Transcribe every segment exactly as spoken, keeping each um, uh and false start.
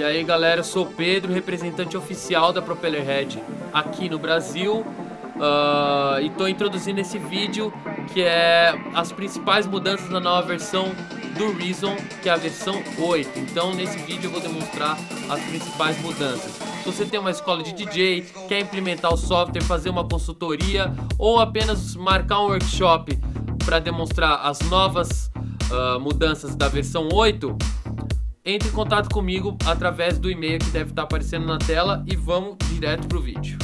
E aí galera, eu sou o Pedro, representante oficial da Propellerhead aqui no Brasil, uh, e tô introduzindo esse vídeo que é as principais mudanças na nova versão do Reason, que é a versão oito. Então nesse vídeo eu vou demonstrar as principais mudanças. Se você tem uma escola de D J, quer implementar o software, fazer uma consultoria ou apenas marcar um workshop para demonstrar as novas uh, mudanças da versão oito, entre em contato comigo através do e-mail que deve estar aparecendo na tela e vamos direto pro vídeo.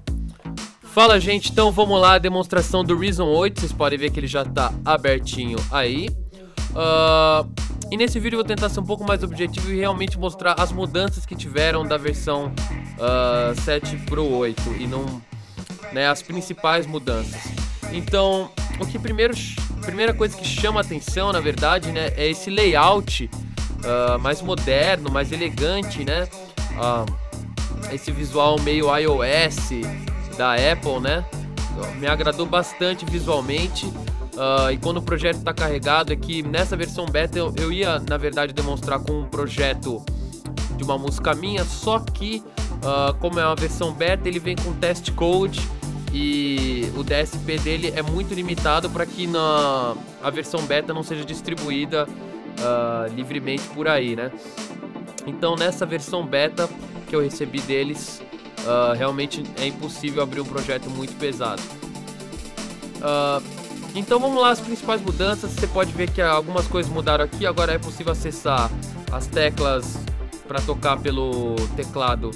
Fala gente, então vamos lá, a demonstração do Reason oito, vocês podem ver que ele já está abertinho aí. Uh, e nesse vídeo eu vou tentar ser um pouco mais objetivo e realmente mostrar as mudanças que tiveram da versão uh, sete pro oito e não, né, as principais mudanças. Então, o que primeiro, primeira coisa que chama atenção, na verdade, né, é esse layout Uh, mais moderno, mais elegante, né? Uh, esse visual meio iOS da Apple, né? Me agradou bastante visualmente. Uh, e quando o projeto está carregado, é que nessa versão beta eu, eu ia, na verdade, demonstrar com um projeto de uma música minha, só que, uh, como é uma versão beta, ele vem com test code e o D S P dele é muito limitado para que na, a versão beta não seja distribuída Uh, livremente por aí, né? Então nessa versão beta que eu recebi deles, uh, realmente é impossível abrir um projeto muito pesado. Uh, então vamos lá, as principais mudanças. Você pode ver que algumas coisas mudaram aqui. Agora é possível acessar as teclas para tocar pelo teclado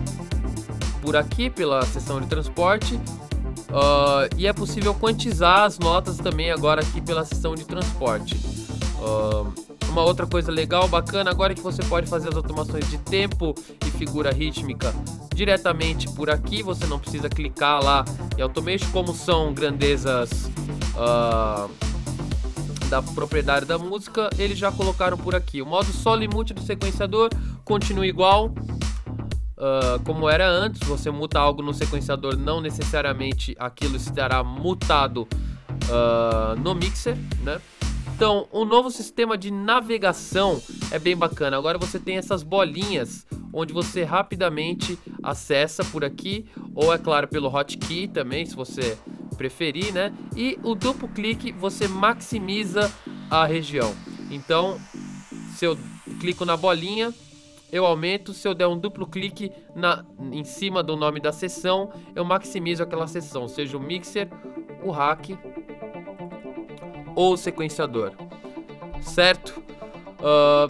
por aqui, pela seção de transporte. Uh, e é possível quantizar as notas também agora aqui pela seção de transporte. Uh, uma outra coisa legal, bacana, agora é que você pode fazer as automações de tempo e figura rítmica diretamente por aqui. Você não precisa clicar lá em Automation, como são grandezas uh, da propriedade da música, eles já colocaram por aqui. O modo solo e multi do sequenciador continua igual uh, como era antes. Você muta algo no sequenciador, não necessariamente aquilo estará mutado uh, no mixer, né? Então, o novo sistema de navegação é bem bacana. Agora você tem essas bolinhas onde você rapidamente acessa por aqui, ou é claro pelo hotkey também, se você preferir, né? E o duplo clique você maximiza a região. Então, se eu clico na bolinha, eu aumento. Se eu der um duplo clique na, em cima do nome da seção, eu maximizo aquela seção, seja o mixer, o rack ou o sequenciador, certo? Uh,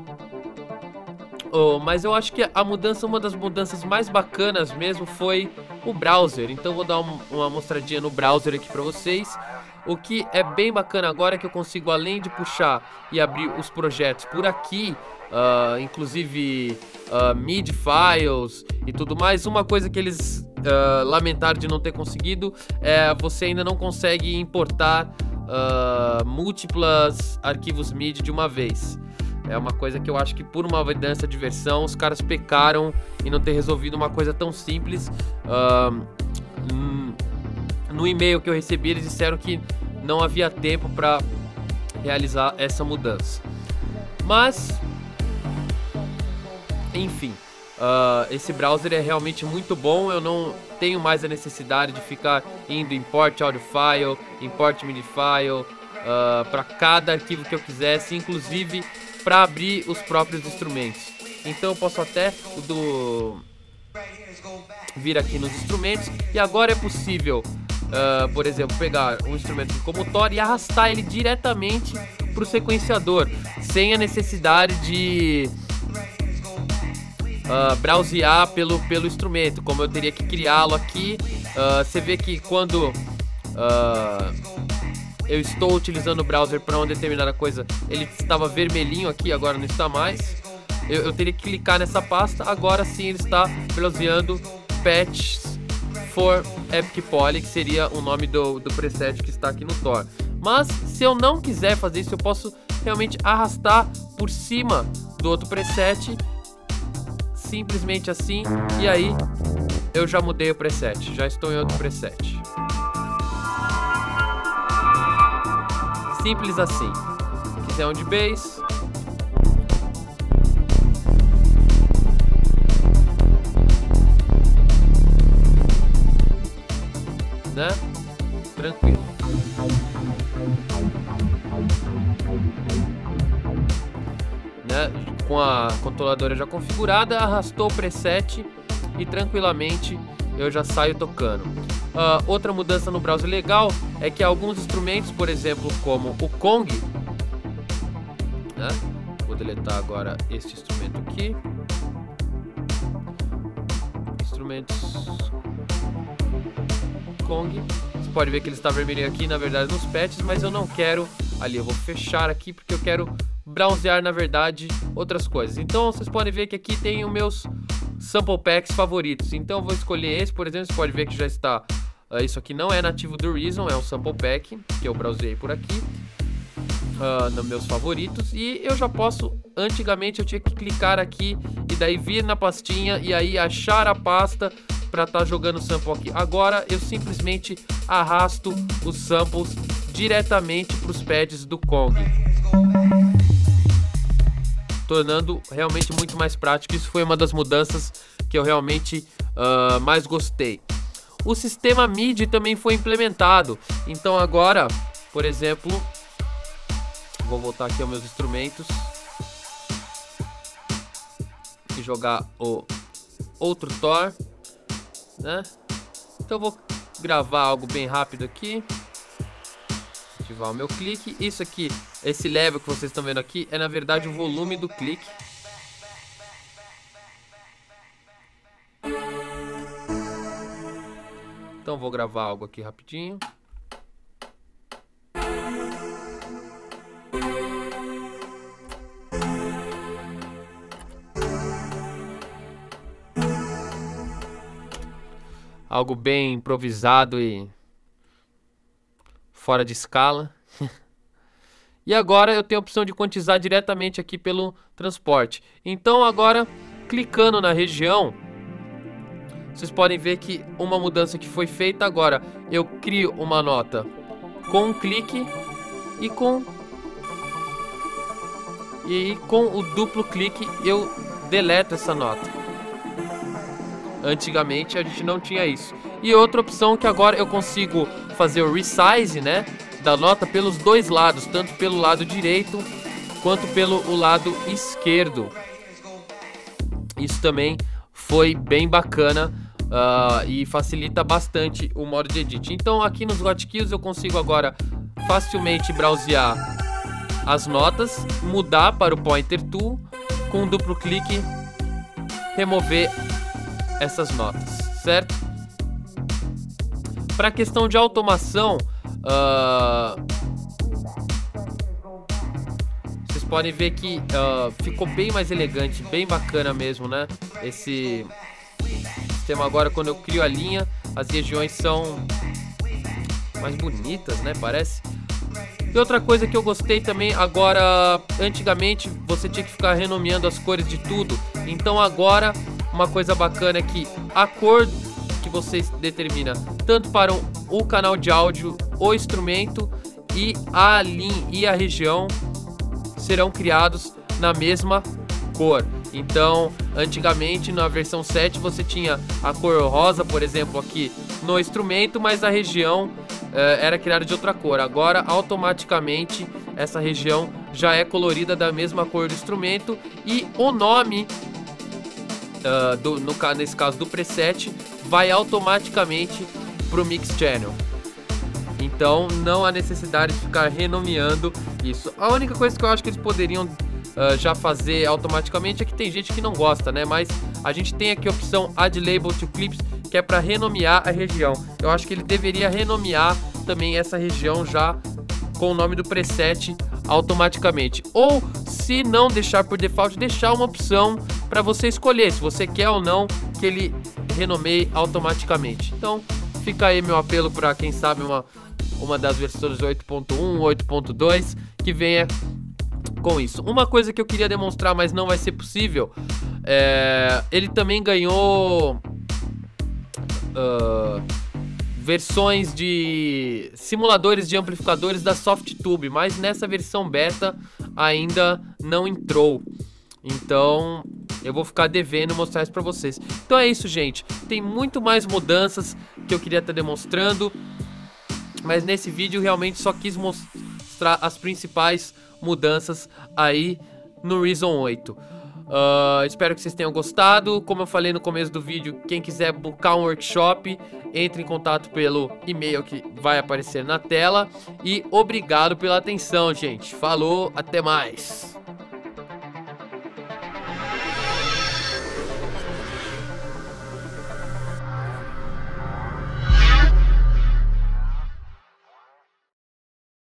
oh, mas eu acho que a mudança, uma das mudanças mais bacanas mesmo foi o browser. Então vou dar um, uma mostradinha no browser aqui para vocês. O que é bem bacana agora é que eu consigo, além de puxar e abrir os projetos por aqui, uh, inclusive uh, M I D I files e tudo mais. Uma coisa que eles uh, lamentaram de não ter conseguido é você ainda não consegue importar Uh, múltiplas arquivos M I D I de uma vez. É uma coisa que eu acho que por uma mudança de versão os caras pecaram em não ter resolvido uma coisa tão simples. Uh, no e-mail que eu recebi eles disseram que não havia tempo para realizar essa mudança. Mas enfim, uh, esse browser é realmente muito bom. Eu não tenho mais a necessidade de ficar indo import audio file, import M I D I file uh, para cada arquivo que eu quisesse, inclusive para abrir os próprios instrumentos. Então eu posso até do vir aqui nos instrumentos e agora é possível, uh, por exemplo, pegar um instrumento como o Thor e arrastar ele diretamente para o sequenciador, sem a necessidade de Uh, browsear pelo, pelo instrumento, como eu teria que criá-lo aqui. Uh, você vê que quando uh, eu estou utilizando o browser para uma determinada coisa, ele estava vermelhinho aqui, agora não está mais. Eu, eu teria que clicar nessa pasta, agora sim ele está browseando Patches for Epic Poly, que seria o nome do, do preset que está aqui no Thor. Mas se eu não quiser fazer isso, eu posso realmente arrastar por cima do outro preset, simplesmente assim, e aí eu já mudei o preset, já estou em outro preset. Simples assim. Quiser um de bass, né? Tranquilo. Né? Com a controladora já configurada, arrastou o preset e tranquilamente eu já saio tocando. Uh, outra mudança no browser legal é que alguns instrumentos, por exemplo, como o Kong, né? Vou deletar agora este instrumento aqui. Instrumentos Kong. Você pode ver que ele está vermelho aqui, na verdade, nos patches, mas eu não quero ali. Eu vou fechar aqui porque eu quero browsear, na verdade, outras coisas. Então, vocês podem ver que aqui tem os meus sample packs favoritos. Então, eu vou escolher esse, por exemplo. Você pode ver que já está... Uh, isso aqui não é nativo do Reason, é um sample pack que eu browseei por aqui. Uh, nos meus favoritos. E eu já posso... Antigamente, eu tinha que clicar aqui e daí vir na pastinha e aí achar a pasta para estar tá jogando o sample aqui. Agora, eu simplesmente arrasto os samples diretamente para os pads do Kong, tornando realmente muito mais prático. Isso foi uma das mudanças que eu realmente uh, mais gostei. O sistema M I D I também foi implementado. Então agora, por exemplo, vou voltar aqui aos meus instrumentos e jogar o outro Thor, né? Então eu vou gravar algo bem rápido aqui. Ativar o meu clique. Isso aqui, esse level que vocês estão vendo aqui, é na verdade o volume do clique. Então vou gravar algo aqui rapidinho. Algo bem improvisado e fora de escala. E agora eu tenho a opção de quantizar diretamente aqui pelo transporte. Então agora, clicando na região, vocês podem ver que uma mudança que foi feita agora. Eu crio uma nota com um clique e com... E com o duplo clique eu deleto essa nota. Antigamente a gente não tinha isso. E outra opção que agora eu consigo fazer o resize, né, da nota pelos dois lados, tanto pelo lado direito quanto pelo o lado esquerdo. Isso também foi bem bacana uh, e facilita bastante o modo de edit. Então aqui nos hotkeys eu consigo agora facilmente browsear as notas, mudar para o pointer tool, com um duplo clique remover essas notas, certo? Para a questão de automação, uh, vocês podem ver que uh, ficou bem mais elegante, bem bacana mesmo, né? Esse sistema agora, quando eu crio a linha, as regiões são mais bonitas, né? Parece. E outra coisa que eu gostei também, agora, antigamente você tinha que ficar renomeando as cores de tudo. Então agora, uma coisa bacana é que a cor que você determina tanto para um, o canal de áudio, o instrumento e a linha e a região serão criados na mesma cor. Então, antigamente na versão sete você tinha a cor rosa, por exemplo, aqui no instrumento, mas a região eh, era criada de outra cor. Agora, automaticamente, essa região já é colorida da mesma cor do instrumento e o nome, uh, do, no, nesse caso do preset, vai automaticamente para o Mix Channel. Então, não há necessidade de ficar renomeando isso. A única coisa que eu acho que eles poderiam Uh, já fazer automaticamente é que tem gente que não gosta, né? Mas a gente tem aqui a opção Add Label to Clips, que é para renomear a região. Eu acho que ele deveria renomear também essa região já com o nome do preset automaticamente. Ou, se não deixar por default, deixar uma opção para você escolher se você quer ou não que ele renomeie automaticamente. Então, fica aí meu apelo para quem sabe uma, uma das versões oito ponto um, oito ponto dois que venha com isso. Uma coisa que eu queria demonstrar, mas não vai ser possível, é, ele também ganhou uh, versões de simuladores de amplificadores da Softube, mas nessa versão beta ainda não entrou. Então Eu vou ficar devendo mostrar isso pra vocês. Então é isso, gente. Tem muito mais mudanças que eu queria estar demonstrando, mas nesse vídeo realmente só quis mostrar as principais mudanças aí no Reason oito. Uh, espero que vocês tenham gostado. Como eu falei no começo do vídeo, quem quiser buscar um workshop, entre em contato pelo e-mail que vai aparecer na tela. E obrigado pela atenção, gente. Falou, até mais.